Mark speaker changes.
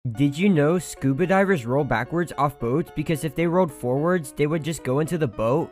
Speaker 1: Did you know scuba divers roll backwards off boats because if they rolled forwards, they would just go into the boat?